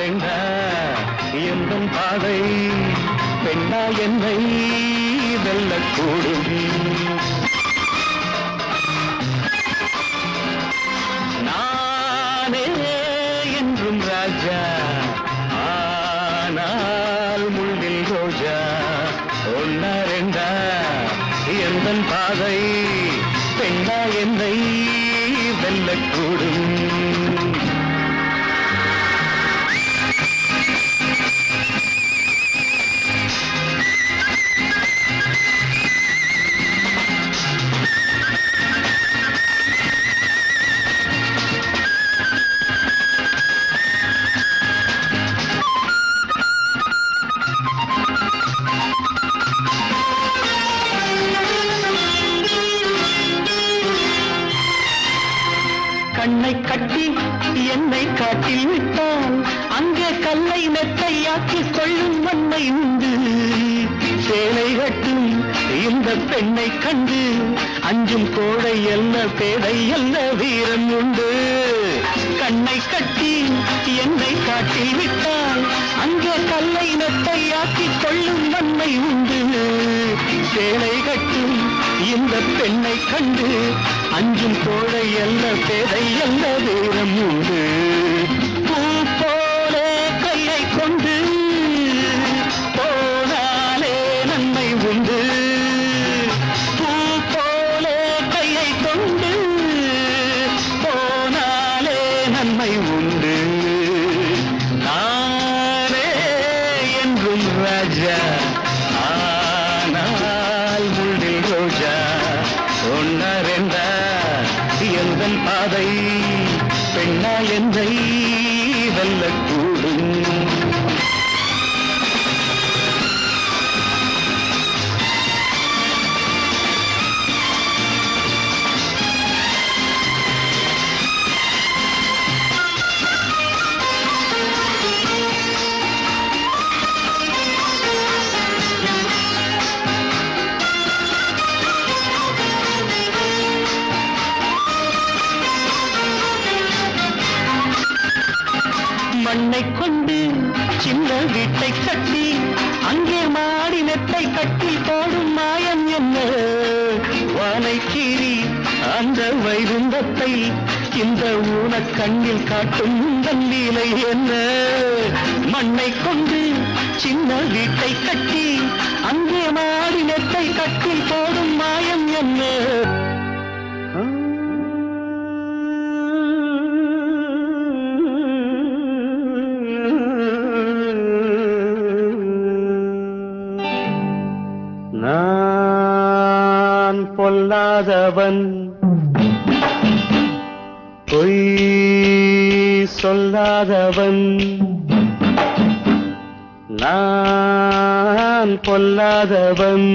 ஒன்னாரெண்டா எந்தன் பாதை பெண்ணா என்னை வெல்லக்கூடும். நானே என்றும் ராஜா, ஆனால் முள்ளில் ரோஜா. ஒன்னாரெண்டா எந்தன் பாதை பெண்ணா என்னை வெல்லக்கூடும். கண்ணை கட்டி என்னை காட்டில் விட்டால் அங்கே கல்லை மெத்தையாக்கி கொள்ளும் மண்ணை உண்டு. சேலை கட்டும் இந்த பெண்ணை கண்டு அஞ்சும் கோடை அல்ல பேதை அல்ல வீரம் உண்டு. கண்ணை கட்டி என்னை காட்டில் விட்டால் அங்கே கல்லை மெத்தையாக்கி கொள்ளும் மண்ணை உண்டு. சேலை கட்டும் இந்த பெண்ணை கண்டு அஞ்சும் கோடை அல்ல பேதை அல்ல வீரம் உண்டு. பூ போலே கையை கொண்டு போனாலே நன்மை உண்டு. பூ போலே கையை கொண்டு போனாலே நன்மை உண்டு. நானே என்றும் ராஜா, ஆனால் முள்ளில் ரோஜா. ஒன்னாரெண்டா எந்தன் பாதை பெண்ணா என்னை வெல்லக்கூடும். மண்ணை கொண்டு சின்ன வீட்டை கட்டி அங்கே மாடி நெட்டை கட்டி போடும் மாயம் என்ன? வானை கீறி அந்த வைகுந்தத்தை இந்த ஊனக் கண்ணில் காட்டும் உந்தன் லீலை என்ன? மண்ணை கொண்டு சின்ன வீட்டை கட்டி அங்கே மாடி நெட்டை கட்டி போடும் மாயம் என்ன? நான் பொல்லாதவன், பொய் சொல்லாதவன். நான் பொல்லாதவன்,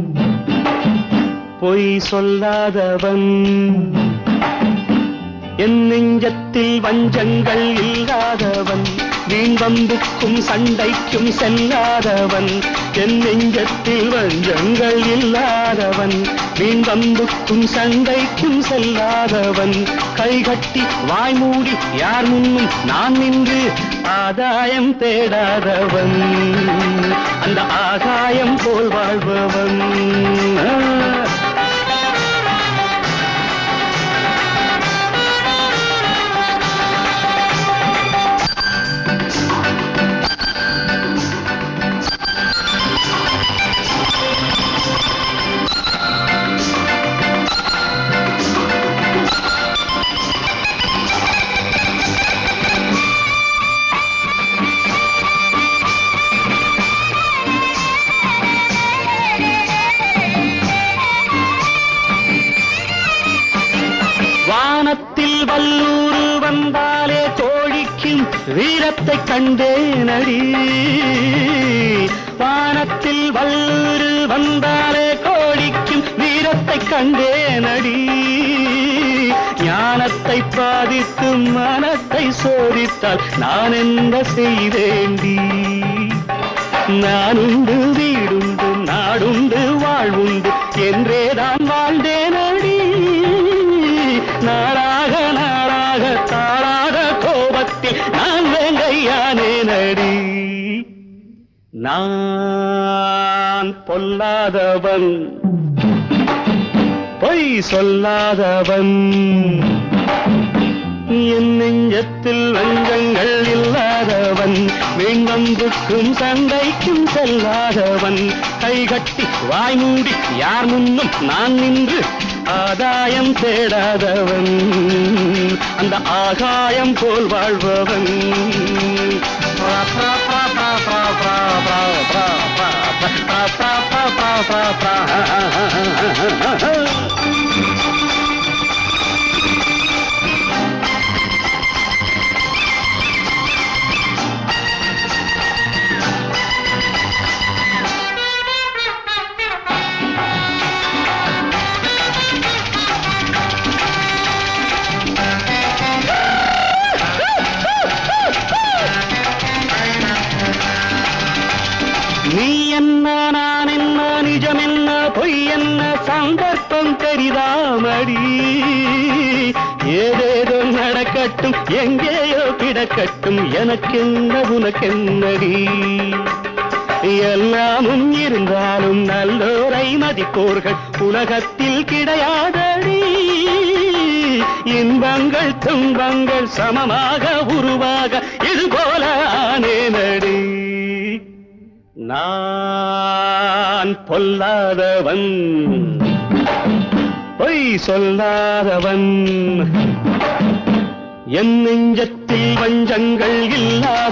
பொய் சொல்லாதவன். என் நெஞ்சத்தில் வஞ்சங்கள் இல்லாதவன், வீண் வம்புக்கும் சண்டைக்கும் செல்லாதவன். என் நெஞ்சத்தில் வஞ்சங்கள் இல்லாதவன், வீண் வம்புக்கும் சண்டைக்கும் செல்லாதவன். கைகட்டி வாய் மூடி யார் முன்னும் நான் நின்று ஆதாயம் தேடாதவன், அந்த ஆகாயம் போல் வாழ்பவன். வானத்தில் வல்லூர் வந்தாலே கோழிக்கும் வீரத்தை கண்டேனடி. வானத்தில் வல்லூர் வந்தாலே கோழிக்கும் வீரத்தை கண்டேனடி. ஞானத்தை பாதித்து மனத்தை சோதித்தால் நான் என்ன செய்தேண்டி? நானுண்டு வீடுண்டு நாடுண்டு வாழ்வுண்டு என்றேதான் வாழ்ந்தேனடி. நாளாக நாளாக தாளாக கோபத்தில் நான் வேங்கையானேன். நான் பொல்லாதவன், பொய் சொல்லாதவன், என் நெஞ்சத்தில் வஞ்சங்கள் இல்லாதவன், வீண்வம்புக்கும் சண்டைக்கும் செல்லாதவன், கைகட்டி வாய் மூடி யார் முன்னும் நான் நின்று ஆதாயம் தேடாதவன், அந்த ஆகாயம் போல் வாழ்பவன். நீ என்ன நான் என்ன நிஜம் என்ன பொய் என்ன சந்தர்ப்பம் தெரிதாமடி, ஏதேதோ நடக்கட்டும் எங்கேயோ கிடக்கட்டும் எனக்கென்ன உனக்கென்னடி, எல்லாமும் இருந்தாலும் நல்லோரை மதிப்போர்கள் உலகத்தில் கிடையாதடி, இன்பங்கள் துன்பங்கள் சமமாக உருவாக இதுபோல ஆனேனடி. நான் பொல்லாதவன், பொய் சொல்லாதவன், என் நெஞ்சத்தில் வஞ்சங்கள் இல்லாத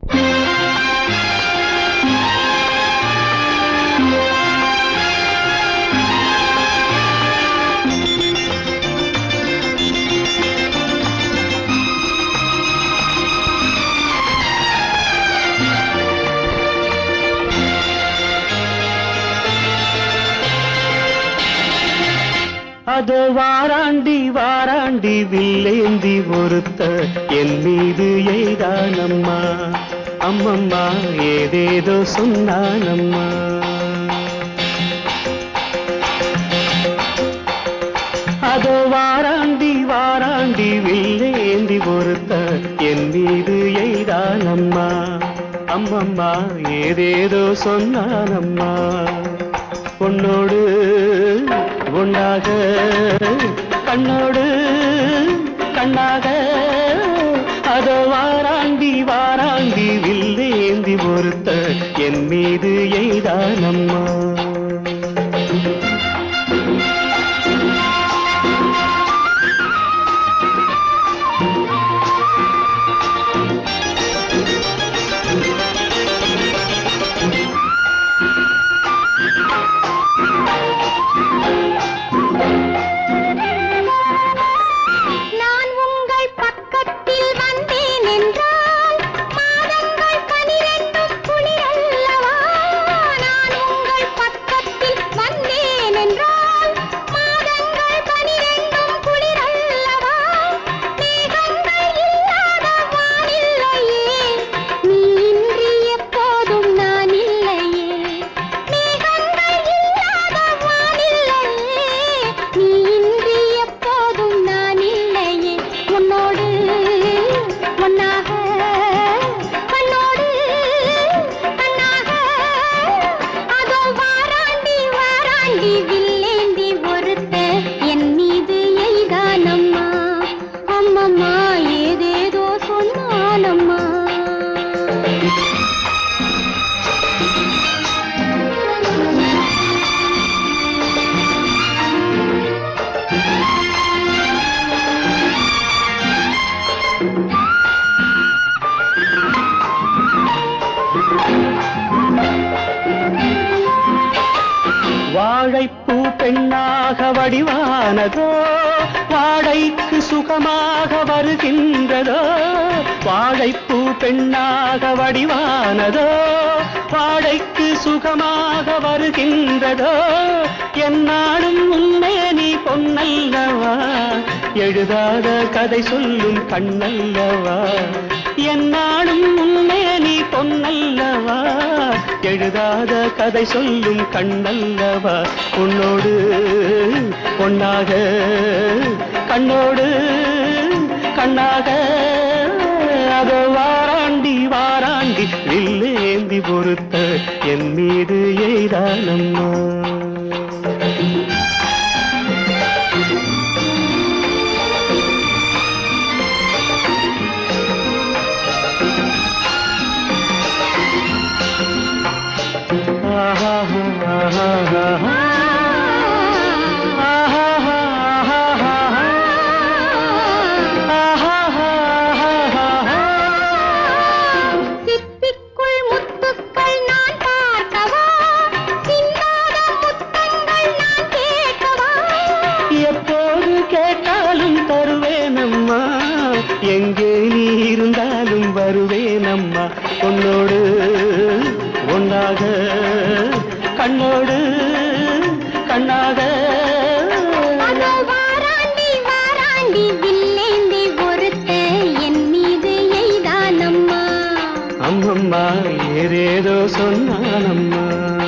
அதோ வாராண்டி வாராண்டி வில்லேந்தி ஒருத்த என் மீது எய்தானம்மா, அம்மம்மா ஏதேதோ சொன்னானம்மா. அதோ வாராண்டி வாராண்டி வில்லேந்தி ஒருத்த என் மீது எய்தானம்மா, அம்மம்மா ஏதேதோ சொன்னானம்மா. பொன்னோடு ஒன்னாக கண்ணோடு கண்ணாக அதோ வாராண்டி வாராண்டி வில்லேந்தி ஒருத்த என் மீது எய்தானம்மா. வாழைப்பூ பெண்ணாக வடிவானதோ, வாடைக்கு சுகமாக வருகின்றதோ, வாழைப்பூ பெண்ணாக வடிவானதோ, வாடைக்கு சுகமாக வருகின்றதோ, என்னாலும் உன்னை நீ பொன்னல்லவா, எழுதாத கதை சொல்லும் கண்ணல்லவா, என்னாலும் உன்னை நீ பொன்னல்லவா, எழுதாத கதை சொல்லும் கண்ணல்லவா. உன்னோடு பொன்னாக கண்ணோடு கண்ணாக அதோ வாராண்டி வாராண்டி வில்லேந்தி பொறுத்த என் மீது எய்தானம்மா. எங்கே நீ இருந்தாலும் வருவேனம்மா. உன்னோடு ஒன்னாக கண்ணோடு கண்ணாக வாராண்டி வாராண்டி வில்லேந்தி பொறுத்த என் மீது எய்தானம்மா. அம்மம்மா ஏதேதோ சொன்னானம்மா.